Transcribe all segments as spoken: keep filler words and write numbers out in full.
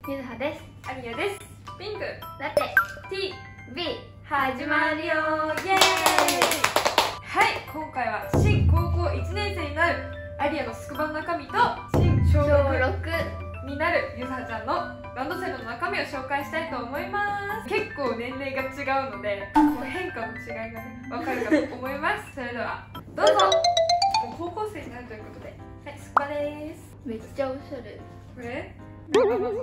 ゆずはです。 アリアです。ピンクラテティービー始まるよイエーイ。はい、今回は新高校いちねん生になるアリアのスクバの中身と新小小学六になるゆずはちゃんのランドセルの中身を紹介したいと思います。結構年齢が違うのでこの変化の違いがね分かるかと思いますそれではどうぞ。もう高校生になるということで、はい、スクバです。 めっちゃおしゃれ。 これまずは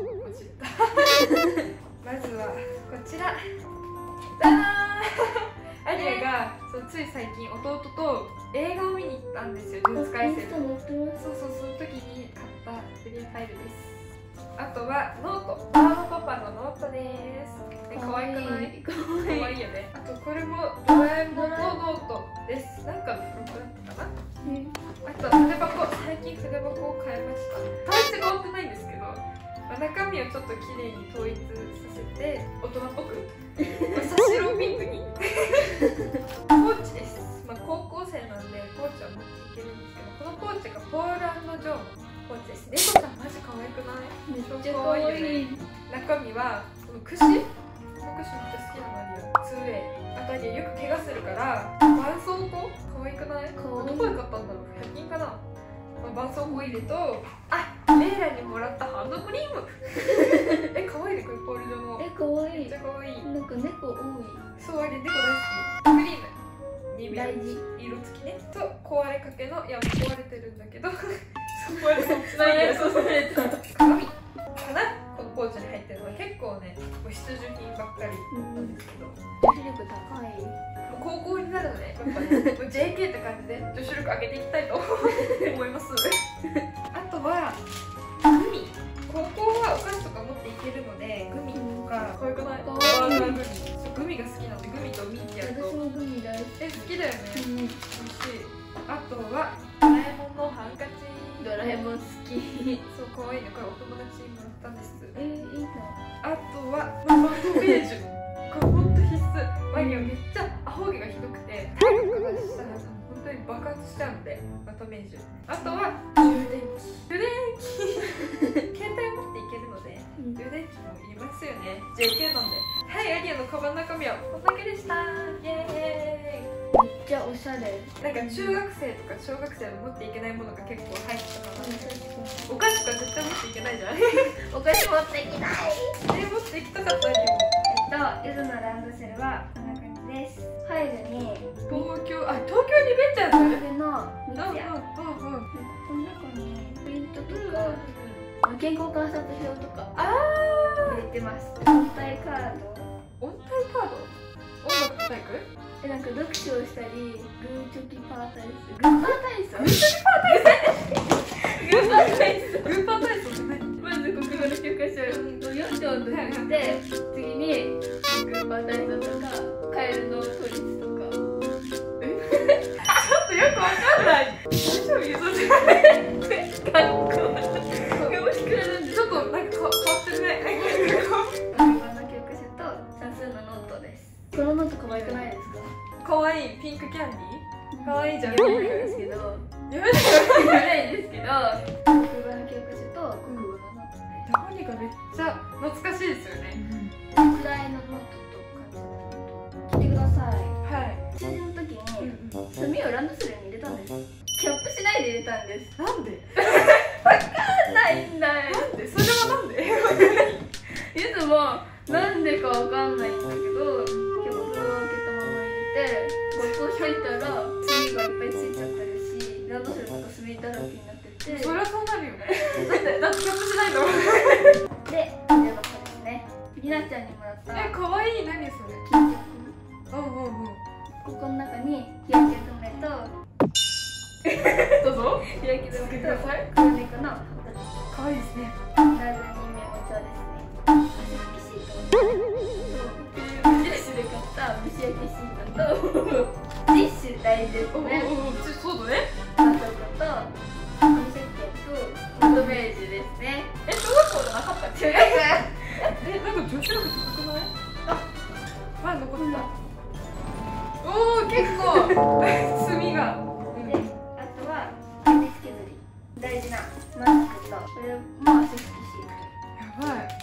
こちら、ダーンアリアがそうつい最近弟と映画を見に行ったんですよ。呪術廻戦のそうそうその時に買ったフリーファイルです。あとはノート、バーマパパのノートです。え、かわいくない？かわいいよね。あとこれもドラえもんのノートです。なんかの付録だったかな。あと筆箱、最近筆箱を買いました。大して変わってないんですけど、まあ、中身をちょっと綺麗に統一させて大人っぽく差し色ピンクにポーチです。まあ、高校生なんでポーチは持っていけるんですけど、このポーチがポール&ジョーのポーチです。猫ちゃんマジ可愛くない？ めっちゃ可愛いよね。 中身はこの櫛、この櫛めっちゃ好きなのあるよ。ツーエー。あとによく怪我するから絆創膏可愛くない？どこで買ったんだろう？ひゃく均かな。まあ、絆創膏入れと、あ、レイラにもらったハンドクリームえ、可愛いね、これポール状の。 え、可愛い。 めっちゃ可愛い。 なんか猫多い。 そう、あれ猫大好き。クリームにミ大事。 色付きね。と壊れかけの、いや壊れてるんだけど壊れそうしないで、そうそう鏡かな。このポーチに入ってるのは結構ね、必需品ばっかりなんですけど、 女子力高い。 高校になるので、やっぱね、ジェーケー って感じで女子力上げていきたいと思いますあとはグミ。高校はお菓子とか持っていけるので、グミとか可愛くない？ かわいい。 グミ、グミが好きなので、グミとミーティアと。 私もグミ大好き。 え、好きだよね。 うん、 美味しい。あとはドラえもんのハンカチ。 ドラえもん好き。 そう、可愛いね。これお友達にもらったんです。 えー、いいな。 あとはママトベージュ。これ本当必須。マリオめっちゃアホ毛がひどくて、体力がしたら本当に爆発しちゃうんで、マトベージュ。あとは充電器。充電器携帯持っていけるので、充電器もいりますよね。ジェーケー なんで。はい、アリアのカバンの中身はこんだけでした。イエーイ。 めっちゃおしゃれ。 なんか中学生とか小学生の持っていけないものが結構入ってたから、お菓子とか絶対持っていけないじゃんお菓子持っていきたい。 え、持っていきたかったりも。 えっと、ゆずのランドセルはこんな感じです。ファイルに東京、あ、東京リベンジャーズ。 これのみつや。 うんうんうんうん。 この中にプリントとか健康観察表とかあ入れてます。音体カード。 ー、音体カード。音楽体育。 え、なんか読書をしたり、グーチョキパー体操。グーパー体操。 グーチョキパー体操。グーパー体操。グーパー体操って何？ まず国語の教科書をよん章として次にグーパー体操とかカエルのトリスとか。 え？ちょっとよくわかんない。大丈夫？ゆずちゃん。学校。よろしくなんでちょっとなんか変わってるね。 国語の教科書と算数のノートです。このノート可愛くないですか？ 可愛いピンクキャンディー。可愛いじゃん。 読めないんですけど。 やめてよ。 読めないんですけど。国語の教科書と国語のノートで。 どうにかめっちゃ懐かしいですよね。 宿題のノートと感じ。聞いてください。 はい。 中二の時に墨をランドセルに入れたんです。キャップしないで入れたんです。 なんで？ わかんないんだよ。 なんで？それはなんで？ いつもなんでかわかんないんだけど、キャップを開けたまま入れて学校入ったら墨がいっぱいついちゃってるし、ランドセルとか墨だらけになってて。 そりゃそうなるよね。だってだってキャップしないの。 で、例えばこれですね。りなちゃんにもらったえ、可愛い。何それ？ 巾着。 うんうんうん。 ここの中に日焼け止めとどうぞ。 日焼け止めとください。 黒猫の可愛いですね。 なるにメモ帳ですね。汗拭きシートと無印で買った虫焼きシートとティッシュ大事ですね。 おおお、そうだね。 あとと紙石鹸とマトベージュですね。 え、小学校じゃなかったっけ？ 中学え、なんか女子力高くない？あ、まだ残ってた。おお、結構墨が。 で、あとは鉛筆削り大事なマスクとこれも汗拭きシート。 やばい。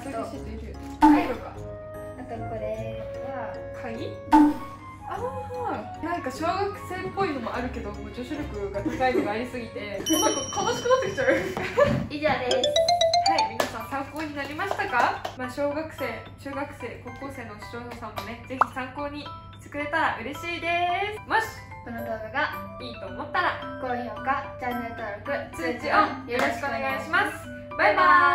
トリーシートいるよね。 はいこれか。 あとこれは鍵？ああ、なんか小学生っぽいのもあるけど、もう女子力が高いのがありすぎて、なんか悲しくなってきちゃう。 以上です。 はい、皆さん参考になりましたか？まあ小学生、中学生、高校生の視聴者さんもね、ぜひ参考にしてくれたら嬉しいです。もしこの動画がいいと思ったら高評価、チャンネル登録、 通知オンよろしくお願いします。バイバーイ。